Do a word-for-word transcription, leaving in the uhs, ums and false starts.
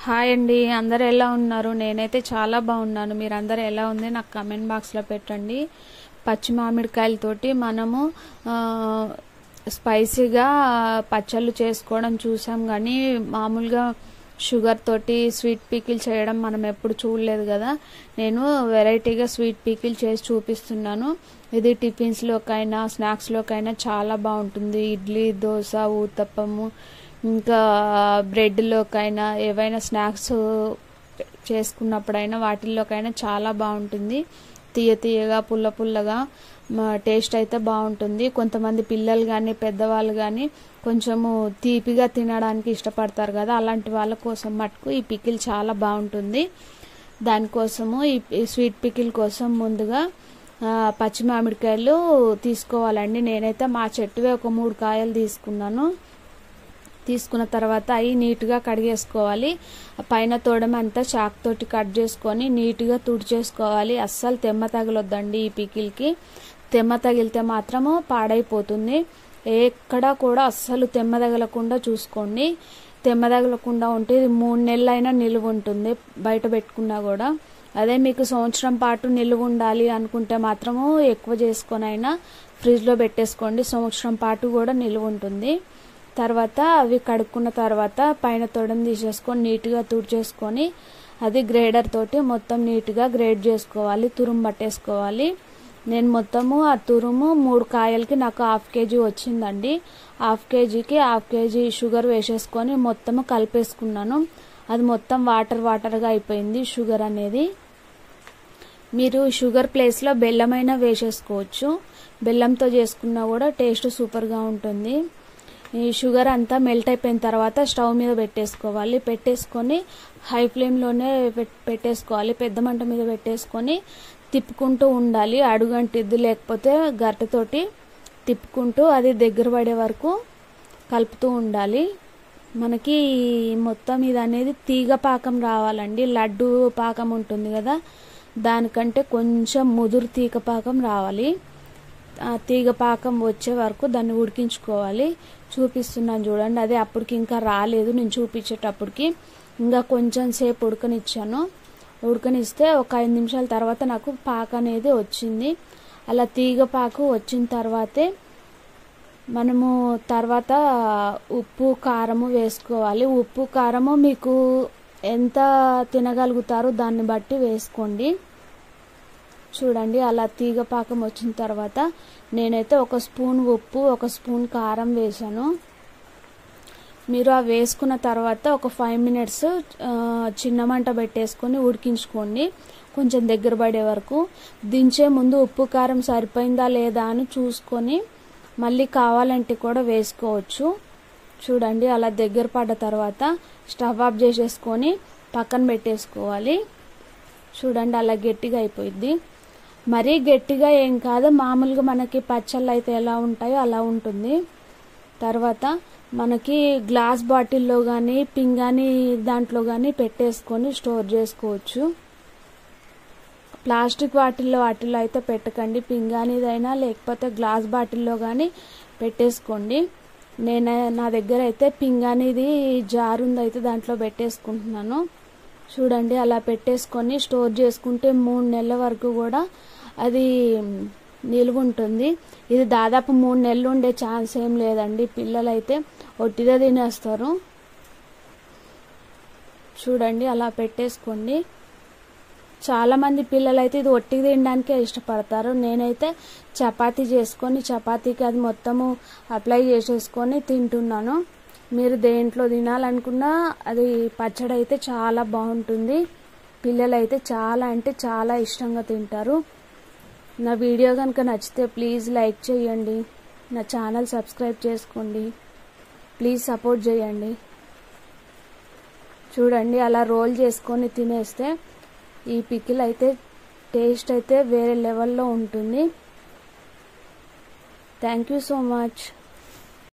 Hi అండి, అందరు ఎలా ఉన్నారు? నేనైతే చాలా బాగున్నాను. మీరు అందరు ఎలా ఉంది నాకు కామెంట్ బాక్స్లో పెట్టండి. పచ్చి మామిడికాయలతోటి మనము స్పైసీగా పచ్చళ్ళు చేసుకోవడం చూసాం, కానీ మామూలుగా షుగర్ తోటి స్వీట్ పీకిల్ చేయడం మనం ఎప్పుడు చూడలేదు కదా. నేను వెరైటీగా స్వీట్ పీకిల్ చేసి చూపిస్తున్నాను. ఇది టిఫిన్స్లోకైనా స్నాక్స్లోకైనా చాలా బాగుంటుంది. ఇడ్లీ, దోశ, ఊతప్పము, ఇంకా బ్రెడ్లోకైనా ఏవైనా స్నాక్స్ చేసుకున్నప్పుడైనా వాటిల్లోకైనా చాలా బాగుంటుంది. తీయ తీయగా పుల్ల పుల్లగా టేస్ట్ అయితే బాగుంటుంది. కొంతమంది పిల్లలు కానీ పెద్దవాళ్ళు కానీ కొంచెము తీపిగా తినడానికి ఇష్టపడతారు కదా, అలాంటి వాళ్ళ కోసం మటుకు ఈ పికిల్ చాలా బాగుంటుంది. దానికోసము ఈ స్వీట్ పికిల్ కోసం ముందుగా పచ్చి మామిడికాయలు తీసుకోవాలండి. నేనైతే మా చెట్టువే ఒక మూడు కాయలు తీసుకున్నాను. తీసుకున్న తర్వాత అవి నీట్గా కడిగేసుకోవాలి. పైన తోడమ అంతా చాక్ తోటి కట్ చేసుకొని నీట్గా తుడిచేసుకోవాలి. అస్సలు తెమ్మ తగలొద్దండి ఈ పికిల్కి. తెమ్మ తగిలితే మాత్రము పాడైపోతుంది. ఎక్కడ కూడా అస్సలు తెమ్మ తగలకుండా చూసుకోండి. తెమ్మ తగలకుండా ఉంటే ఇది మూడు నెలలైనా నిలువ ఉంటుంది బయట పెట్టుకున్నా కూడా. అదే మీకు సంవత్సరం పాటు నిలువ ఉండాలి అనుకుంటే మాత్రము ఎక్కువ చేసుకొని అయినా ఫ్రిడ్జ్లో పెట్టేసుకోండి. సంవత్సరం పాటు కూడా నిలువ ఉంటుంది. తర్వాత అవి కడుక్కున్న తర్వాత పైన తొడని తీసేసుకొని నీట్గా తుడిచేసుకొని అది గ్రేడర్ తోటి మొత్తం నీట్గా గ్రేడ్ చేసుకోవాలి, తురుము పట్టేసుకోవాలి. నేను మొత్తము ఆ తురుము మూడు కాయలకి నాకు హాఫ్ కేజీ వచ్చిందండి. హాఫ్ కేజీకి హాఫ్ కేజీ షుగర్ వేసేసుకొని మొత్తము కలిపేసుకున్నాను. అది మొత్తం వాటర్ వాటర్గా అయిపోయింది షుగర్ అనేది. మీరు షుగర్ ప్లేస్లో బెల్లమైనా వేసేసుకోవచ్చు. బెల్లంతో చేసుకున్నా కూడా టేస్ట్ సూపర్గా ఉంటుంది. ఈ షుగర్ అంతా మెల్ట్ అయిపోయిన తర్వాత స్టవ్ మీద పెట్టేసుకోవాలి. పెట్టేసుకొని హై ఫ్లేమ్లోనే పెట్టేసుకోవాలి. పెద్ద మంట మీద పెట్టేసుకొని తిప్పుకుంటూ ఉండాలి. అడుగంటిద్ది, లేకపోతే గరిటెతోటి తిప్పుకుంటూ అది దగ్గర పడే వరకు కలుపుతూ ఉండాలి. మనకి మొత్తం ఇది అనేది తీగ పాకం రావాలండి. లడ్డు పాకం ఉంటుంది కదా, దానికంటే కొంచెం ముదురు తీగ పాకం రావాలి. ఆ తీగ పాకం వచ్చే వరకు దాన్ని ఉడికించుకోవాలి. చూపిస్తున్నాను చూడండి, అదే అప్పటికి ఇంకా రాలేదు. నేను చూపించేటప్పటికి ఇంకా కొంచెం సేపు ఉడకనిచ్చాను. ఉడకనిస్తే ఒక ఐదు నిమిషాల తర్వాత నాకు పాక అనేది వచ్చింది. అలా తీగ పాకు వచ్చిన తర్వాతే మనము తర్వాత ఉప్పు కారము వేసుకోవాలి. ఉప్పు కారము మీకు ఎంత తినగలుగుతారో దాన్ని బట్టి వేసుకోండి. చూడండి, అలా తీగ పాకం వచ్చిన తర్వాత నేనైతే ఒక స్పూన్ ఉప్పు, ఒక స్పూన్ కారం వేసాను. మీరు ఆ వేసుకున్న తర్వాత ఒక ఫైవ్ మినిట్స్ చిన్న మంట పెట్టేసుకొని ఉడికించుకోండి, కొంచెం దగ్గర పడే వరకు. దించే ముందు ఉప్పు కారం సరిపోయిందా లేదా అని చూసుకొని మళ్ళీ కావాలంటే కూడా వేసుకోవచ్చు. చూడండి, అలా దగ్గర పడ్డ తర్వాత స్టవ్ ఆఫ్ చేసేసుకొని పక్కన పెట్టేసుకోవాలి. చూడండి, అలా గట్టిగా అయిపోయింది. మరీ గట్టిగా ఏం కాదు, మామూలుగా మనకి పచ్చళ్ళు అయితే ఎలా ఉంటాయో అలా ఉంటుంది. తర్వాత మనకి గ్లాస్ బాటిల్లో కానీ పింగాణి దాంట్లో కానీ పెట్టేసుకొని స్టోర్ చేసుకోవచ్చు. ప్లాస్టిక్ బాటిల్లో వాటిల్లో అయితే పెట్టకండి. పింగాణిదైనా లేకపోతే గ్లాస్ బాటిల్లో కానీ పెట్టేసుకోండి. నేను నా దగ్గర అయితే పింగాణిది జార్ ఉంది, అయితే దాంట్లో పెట్టేసుకుంటున్నాను. చూడండి, అలా పెట్టేసుకొని స్టోర్ చేసుకుంటే మూడు నెలల వరకు కూడా అది నిలువ ఉంటుంది. ఇది దాదాపు మూడు నెలలు ఉండే ఛాన్స్ ఏం లేదండి. పిల్లలైతే ఒట్టిగా తినేస్తారు. చూడండి, అలా పెట్టేసుకోండి. చాలామంది పిల్లలైతే ఇది ఒట్టిగా తినడానికే ఇష్టపడతారు. నేనైతే చపాతీ చేసుకొని చపాతీకి అది మొత్తము అప్లై చేసేసుకొని తింటున్నాను. మీరు దేంట్లో తినాలనుకున్నా అది పచ్చడి అయితే చాలా బాగుంటుంది. పిల్లలైతే చాలా అంటే చాలా ఇష్టంగా తింటారు. నా వీడియో కనుక నచ్చితే ప్లీజ్ లైక్ చేయండి, నా ఛానల్ సబ్స్క్రైబ్ చేసుకోండి, ప్లీజ్ సపోర్ట్ చేయండి. చూడండి, అలా రోల్ చేసుకొని తినేస్తే ఈ పికిల్ అయితే టేస్ట్ అయితే వేరే లెవెల్లో ఉంటుంది. Thank you so much.